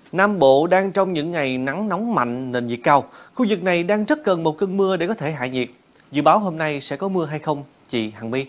Nam Bộ đang trong những ngày nắng nóng mạnh, nền nhiệt cao. Khu vực này đang rất cần một cơn mưa để có thể hạ nhiệt. Dự báo hôm nay sẽ có mưa hay không, chị Hằng My?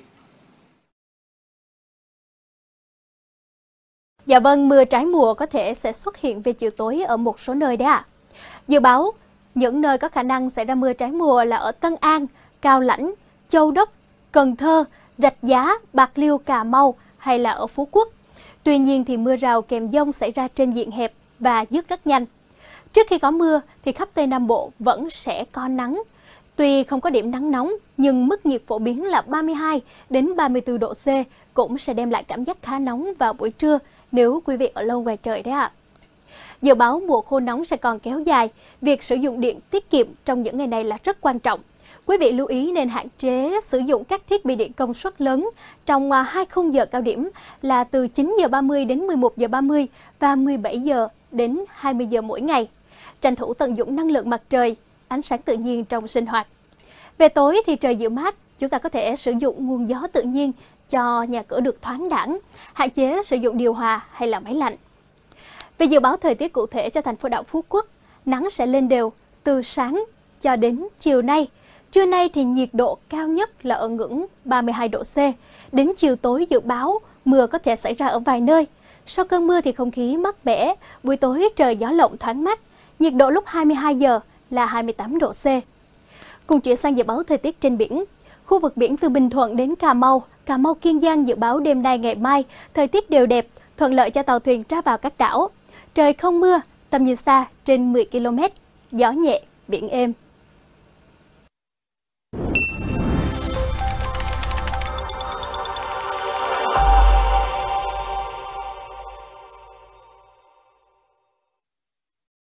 Dạ vâng, mưa trái mùa có thể sẽ xuất hiện về chiều tối ở một số nơi đấy ạ. Dự báo, những nơi có khả năng xảy ra mưa trái mùa là ở Tân An, Cao Lãnh, Châu Đốc, Cần Thơ, Rạch Giá, Bạc Liêu, Cà Mau hay là ở Phú Quốc. Tuy nhiên thì mưa rào kèm dông xảy ra trên diện hẹp và dứt rất nhanh. Trước khi có mưa thì khắp Tây Nam Bộ vẫn sẽ có nắng. Tuy không có điểm nắng nóng nhưng mức nhiệt phổ biến là 32 đến 34 độ C cũng sẽ đem lại cảm giác khá nóng vào buổi trưa nếu quý vị ở lâu ngoài trời đấy ạ. Dự báo mùa khô nóng sẽ còn kéo dài, việc sử dụng điện tiết kiệm trong những ngày này là rất quan trọng. Quý vị lưu ý nên hạn chế sử dụng các thiết bị điện công suất lớn trong 2 khung giờ cao điểm là từ 9 giờ 30 đến 11 giờ 30 và 17 giờ đến 20 giờ mỗi ngày. Tranh thủ tận dụng năng lượng mặt trời, ánh sáng tự nhiên trong sinh hoạt. Về tối thì trời dịu mát, chúng ta có thể sử dụng nguồn gió tự nhiên cho nhà cửa được thoáng đãng, hạn chế sử dụng điều hòa hay là máy lạnh. Về dự báo thời tiết cụ thể cho thành phố đảo Phú Quốc, nắng sẽ lên đều từ sáng cho đến chiều nay. Trưa nay thì nhiệt độ cao nhất là ở ngưỡng 32 độ C. Đến chiều tối dự báo mưa có thể xảy ra ở vài nơi. Sau cơn mưa thì không khí mát mẻ, buổi tối trời gió lộng thoáng mát. Nhiệt độ lúc 22 giờ là 28 độ C. Cùng chuyển sang dự báo thời tiết trên biển. Khu vực biển từ Bình Thuận đến Cà Mau, Kiên Giang dự báo đêm nay ngày mai, thời tiết đều đẹp, thuận lợi cho tàu thuyền ra vào các đảo. Trời không mưa, tầm nhìn xa trên 10 km, gió nhẹ, biển êm.